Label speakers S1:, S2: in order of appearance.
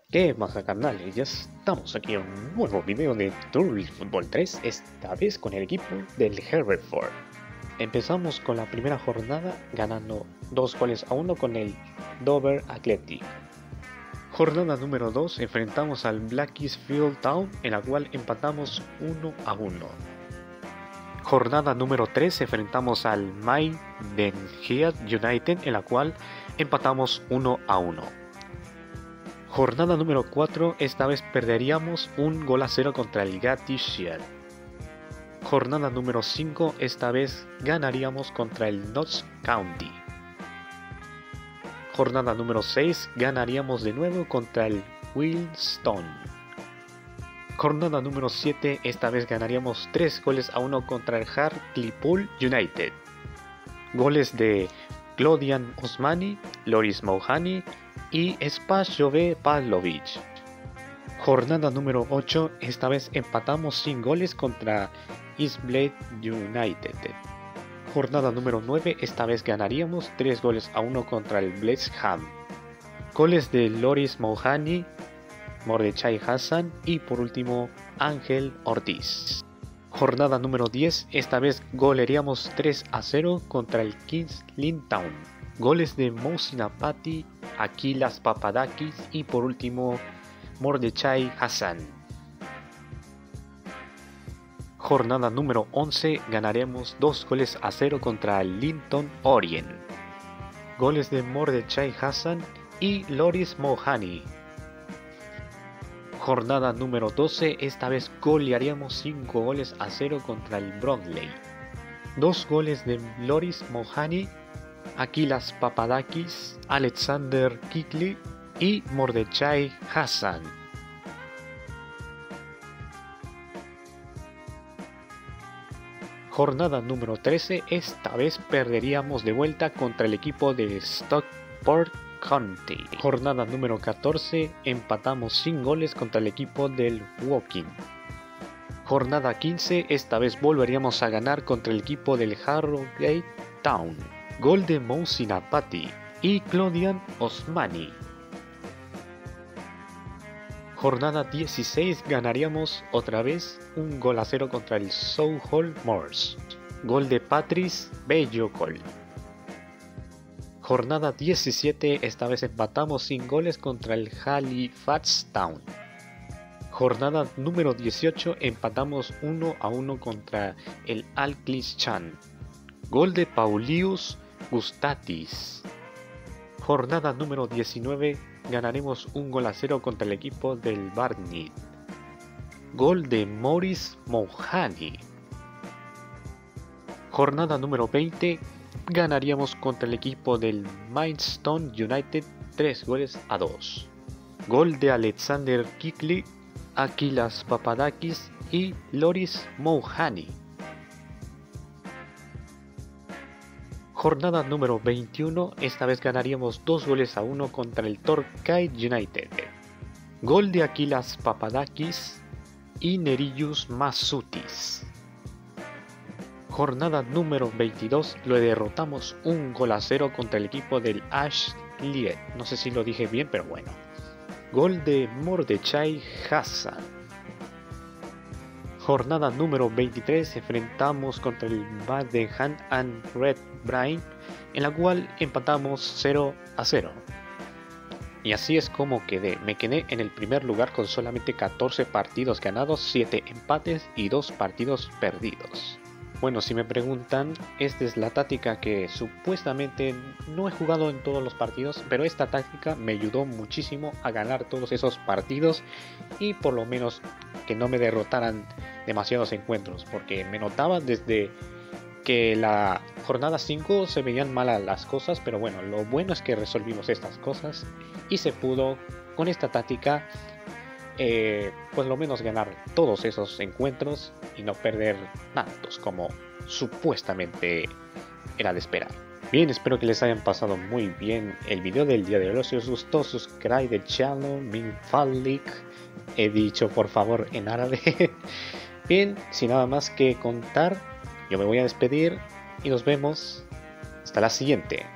S1: ¿Qué más, carnales? Ya estamos aquí en un nuevo video de Tour Football 3, esta vez con el equipo del Hereford. Empezamos con la primera jornada ganando 2-1 con el Dover Athletic. Jornada número 2 enfrentamos al Blackisfield Town, en la cual empatamos 1-1. Jornada número 3 enfrentamos al Maidenhead United, en la cual empatamos 1-1. Jornada número 4, esta vez perderíamos 1-0 contra el Gateshead. Jornada número 5, esta vez ganaríamos contra el Notts County. Jornada número 6, ganaríamos de nuevo contra el Wilstone. Jornada número 7, esta vez ganaríamos 3-1 contra el Hartlepool United. Goles de Claudian Osmani, Loris Mouhani y Spasjove Pavlovic. Jornada número 8, esta vez empatamos sin goles contra Eastblade United. Jornada número 9, esta vez ganaríamos 3-1 contra el Bletchham. Goles de Loris Mouhani, Mordechai Hassan y por último Ángel Ortiz. Jornada número 10, esta vez golearíamos 3-0 contra el Kings Lynn Town. Goles de Mohsin Patti, Aquilas Papadakis y por último Mordechai Hassan. Jornada número 11, ganaremos 2-0 contra el Linton Orient. Goles de Mordechai Hassan y Loris Mouhani. Jornada número 12, esta vez golearíamos 5-0 contra el Bromley. 2 goles de Loris Mouhani, Aquilas Papadakis, Alexander Kikli y Mordechai Hassan. Jornada número 13, esta vez perderíamos de vuelta contra el equipo de Stockport County. Jornada número 14, empatamos sin goles contra el equipo del Woking. Jornada 15, esta vez volveríamos a ganar contra el equipo del Harrogate Town. Gol de Mohsin Patti y Claudian Osmani. Jornada 16, ganaríamos otra vez 1-0 contra el Southall Moors. Gol de Patrice Bellocol. Jornada 17, esta vez empatamos sin goles contra el Halifax Town. Jornada número 18, empatamos 1-1 contra el Alclis-Chan. Gol de Paulius Gustatis. Jornada número 19, ganaremos 1-0 contra el equipo del Barnet. Gol de Morris Mouhani. Jornada número 20, ganaríamos contra el equipo del Maidstone United 3-2. Gol de Alexander Kikli, Aquilas Papadakis y Loris Mouhani. Jornada número 21, esta vez ganaríamos 2-1 contra el Torquay United. Gol de Aquilas Papadakis y Nerillus Masutis. Jornada número 22, lo derrotamos 1-0 contra el equipo del Ashlied. No sé si lo dije bien, pero bueno. Gol de Mordechai Hassan. Jornada número 23, enfrentamos contra el Badenham and Red Brain, en la cual empatamos 0-0. Y así es como quedé. Me quedé en el primer lugar con solamente 14 partidos ganados, 7 empates y 2 partidos perdidos. Bueno, si me preguntan, esta es la táctica que supuestamente no he jugado en todos los partidos, pero esta táctica me ayudó muchísimo a ganar todos esos partidos y por lo menos que no me derrotaran demasiados encuentros, porque me notaba desde que la jornada 5 se veían malas las cosas, pero bueno, lo bueno es que resolvimos estas cosas y se pudo con esta táctica pues lo menos ganar todos esos encuentros y no perder tantos como supuestamente era de esperar. Bien, espero que les hayan pasado muy bien el video del día de hoy. Si os gustó, subscribe the channel, min falik. He dicho por favor en árabe. Bien, sin nada más que contar, yo me voy a despedir y nos vemos hasta la siguiente.